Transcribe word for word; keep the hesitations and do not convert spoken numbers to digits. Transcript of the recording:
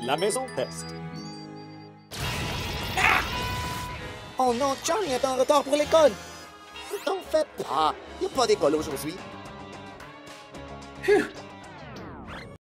La maison test. Oh non, Charlie est en retard pour l'école. T'en fais pas. Y a pas d'école aujourd'hui. Phew,